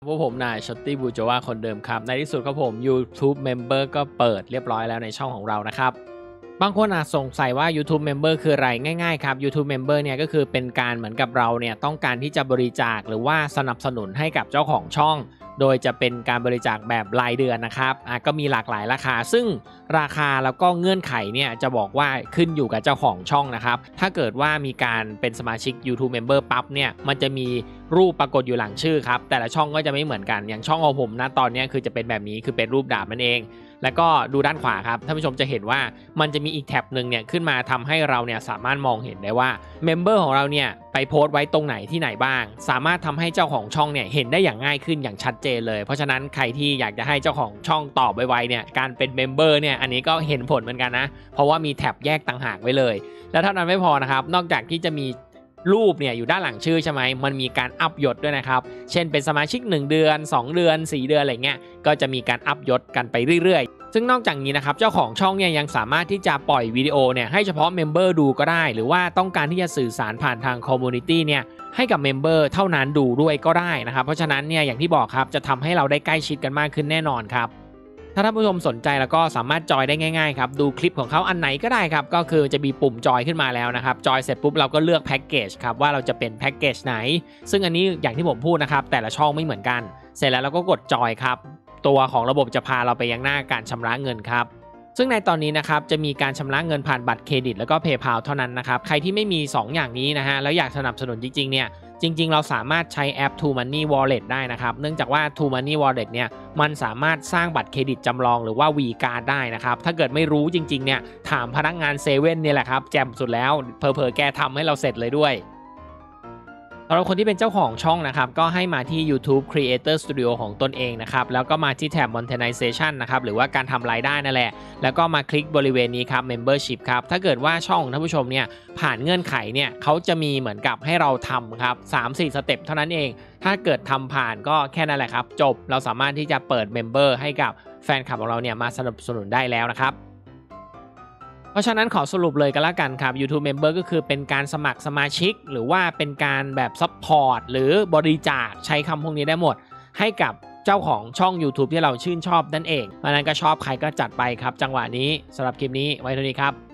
พวกผมนายช็อตตี้บูโจวาคนเดิมครับในที่สุดครับผม YouTube Member ก็เปิดเรียบร้อยแล้วในช่องของเรานะครับบางคนอาจสงสัยว่า YouTube Member คืออะไรง่ายๆครับ YouTube Member เนี่ยก็คือเป็นการเหมือนกับเราเนี่ยต้องการที่จะบริจาคหรือว่าสนับสนุนให้กับเจ้าของช่องโดยจะเป็นการบริจาคแบบรายเดือนนะครับก็มีหลากหลายราคาซึ่งราคาแล้วก็เงื่อนไขเนี่ยจะบอกว่าขึ้นอยู่กับเจ้าของช่องนะครับถ้าเกิดว่ามีการเป็นสมาชิก YouTube Member ปั๊บเนี่ยมันจะมีรูปปรากฏอยู่หลังชื่อครับแต่ละช่องก็จะไม่เหมือนกันอย่างช่องของผมนะตอนนี้คือจะเป็นแบบนี้คือเป็นรูปดาบนั่นเองแล้วก็ดูด้านขวาครับท่านผู้ชมจะเห็นว่ามันจะมีอีกแท็บหนึ่งเนี่ยขึ้นมาทำให้เราเนี่ยสามารถมองเห็นได้ว่าเมมเบอร์ของเราเนี่ยไปโพสต์ไว้ตรงไหนที่ไหนบ้างสามารถทำให้เจ้าของช่องเนี่ยเห็นได้อย่างง่ายขึ้นอย่างชัดเจนเลยเพราะฉะนั้นใครที่อยากจะให้เจ้าของช่องตอบไวๆเนี่ยการเป็นเมมเบอร์เนี่ยอันนี้ก็เห็นผลเหมือนกันนะเพราะว่ามีแท็บแยกต่างหากไว้เลยแล้วเท่านั้นไม่พอนะครับนอกจากที่จะมีรูปเนี่ยอยู่ด้านหลังชื่อใช่ไหมมันมีการอัพยศด้วยนะครับเช่นเป็นสมาชิก1เดือน2เดือน4เดือนอะไรเงี้ยก็จะมีการอัพยศกันไปเรื่อยๆซึ่งนอกจากนี้นะครับเจ้าของช่องเนี่ยยังสามารถที่จะปล่อยวิดีโอเนี่ยให้เฉพาะเมมเบอร์ดูก็ได้หรือว่าต้องการที่จะสื่อสารผ่านทางคอมมูนิตี้เนี่ยให้กับเมมเบอร์เท่านั้นดูด้วยก็ได้นะครับเพราะฉะนั้นเนี่ยอย่างที่บอกครับจะทำให้เราได้ใกล้ชิดกันมากขึ้นแน่นอนครับถ้าท่านผู้ชมสนใจแล้วก็สามารถจอยได้ง่ายๆครับดูคลิปของเขาอันไหนก็ได้ครับก็คือจะมีปุ่มจอยขึ้นมาแล้วนะครับจอยเสร็จปุ๊บเราก็เลือกแพ็กเกจครับว่าเราจะเป็นแพ็กเกจไหนซึ่งอันนี้อย่างที่ผมพูดนะครับแต่ละช่องไม่เหมือนกันเสร็จแล้วเราก็กดจอยครับตัวของระบบจะพาเราไปยังหน้าการชำระเงินครับซึ่งในตอนนี้นะครับจะมีการชำระเงินผ่านบัตรเครดิตแล้วก็ PayPal เท่านั้นนะครับใครที่ไม่มี2อย่างนี้นะฮะแล้วอยากสนับสนุนจริงๆเนี่ยจริงๆเราสามารถใช้แอป True Money Wallet ได้นะครับเนื่องจากว่า True Money Wallet เนี่ยมันสามารถสร้างบัตรเครดิตจำลองหรือว่า V Card ได้นะครับถ้าเกิดไม่รู้จริงๆเนี่ยถามพนักงานเซเว่นเนี่ยแหละครับแจ่มสุดแล้วเผลอๆแกทำให้เราเสร็จเลยด้วยสำหรับคนที่เป็นเจ้าของช่องนะครับก็ให้มาที่ YouTube Creator Studio ของตนเองนะครับแล้วก็มาที่แท็บ Monetization นะครับหรือว่าการทำรายได้นั่นแหละแล้วก็มาคลิกบริเวณนี้ครับ Membership ครับถ้าเกิดว่าช่องของท่านผู้ชมเนี่ยผ่านเงื่อนไขเนี่ยเขาจะมีเหมือนกับให้เราทำครับ 3-4 สเต็ปเท่านั้นเองถ้าเกิดทำผ่านก็แค่นั้นแหละครับจบเราสามารถที่จะเปิด Member ให้กับแฟนคลับของเราเนี่ยมาสนับสนุนได้แล้วนะครับเพราะฉะนั้นขอสรุปเลยกันละกันครับ YouTube Member ก็คือเป็นการสมัครสมาชิกหรือว่าเป็นการแบบซัพพอร์ตหรือบริจาคใช้คำพวกนี้ได้หมดให้กับเจ้าของช่อง YouTube ที่เราชื่นชอบนั่นเองเพราะนั้นก็ชอบใครก็จัดไปครับจังหวะนี้สำหรับคลิปนี้ไว้เท่านี้ครับ